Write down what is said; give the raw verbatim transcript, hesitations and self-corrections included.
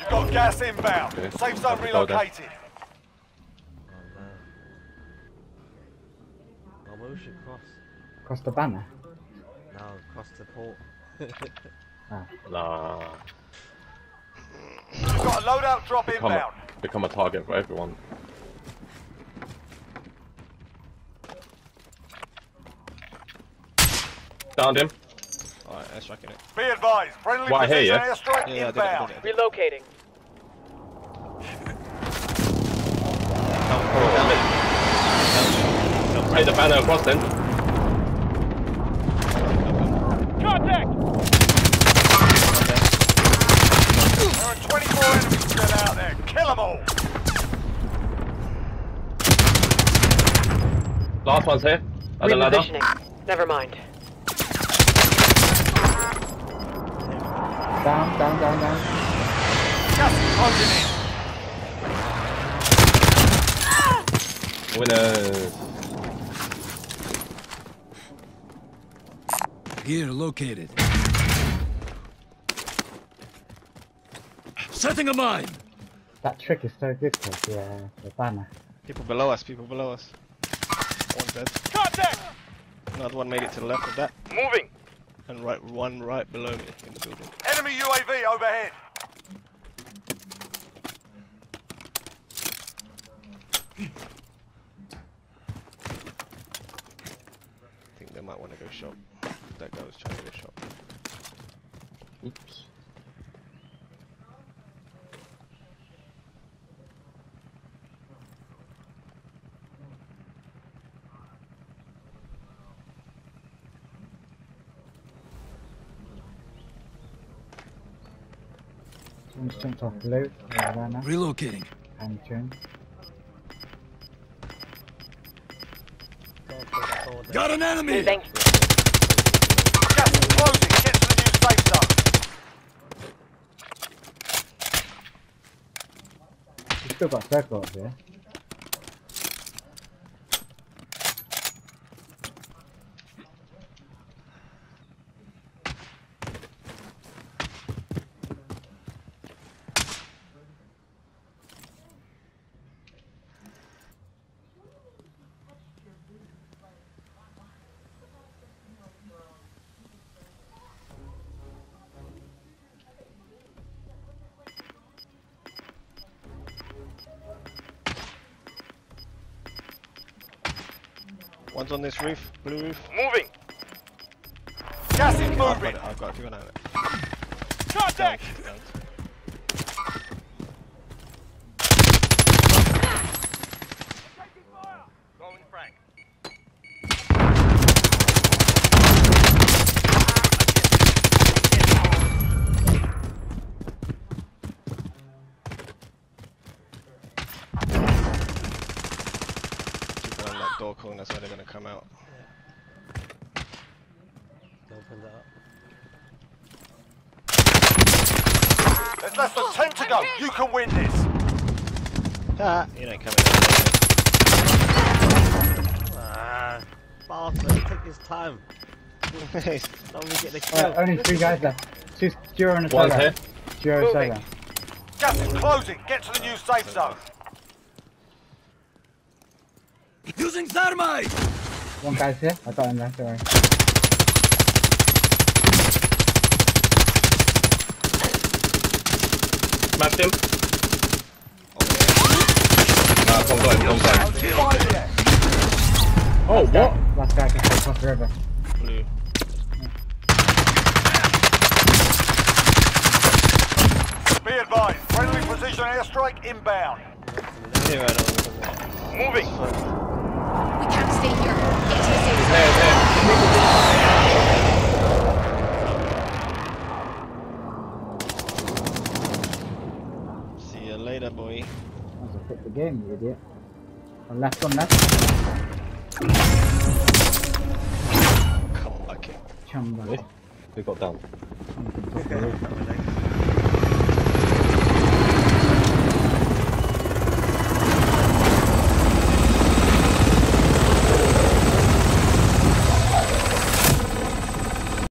You've got gas inbound. Okay. Safe zone relocated. Oh, where we should cross? Across the banner? No, cross the port. Ah. Nah. You've got a loadout drop Become a, inbound. become a target for everyone. Downed him. Alright, airstriking it. Be advised, friendly Right here, precision yeah? airstrike Yeah, yeah, I did it, I inbound. did it, I did it. Relocating. Take the banner across then. Contact! There are twenty-four enemies still out there. Kill them all. Last one's here. At the ladder. Repositioning. Never mind. Down, down, down, down. Gas is closing in. Winners. Gear located. Setting a mine. That trick is so good because yeah, the banner. People below us, people below us. One dead. Contact! Another one made it to the left of that. Moving. And right, one right below me in the building. Enemy U A V overhead. I think they might want to go shop. That guy was trying to go shop. Oops. Someone's jumped off loot. Yeah, banner. Relocating. And tune. Got an enemy. Moving. Gas is closing. Get to the new safe zone. We've still got circle up here. One's on this roof, blue roof. Moving. Gas is I've got moving. it, I've got it, keep an eye on it. Contact! Down, down. Rolling frag. Keep an eye on that door corner, that's where they're gonna come out. Open that up. There's less than ten to go. You can win this. Ah, you ain't coming out. Ah, bastard, take his time. Don't we get the kill? Alright, only three guys left. Two Duro and a One's solo. here. Duro Moving. solo. Gas is closing. Get to the new safe zone. Using thermite. One guy's here. I got him there, don't worry. Smashed him. Nah, come got him, come got him. Five left. Oh, what? Last guy can take across the river. Blue. Be advised. Friendly precision airstrike inbound. Here, right on. Moving. We can't stay here. Get to the safe zone. There, there. See you later, boy. That's a fit the game, you idiot. One left, one left. Come on, okay. Chumba. Who got down? Something off the roof.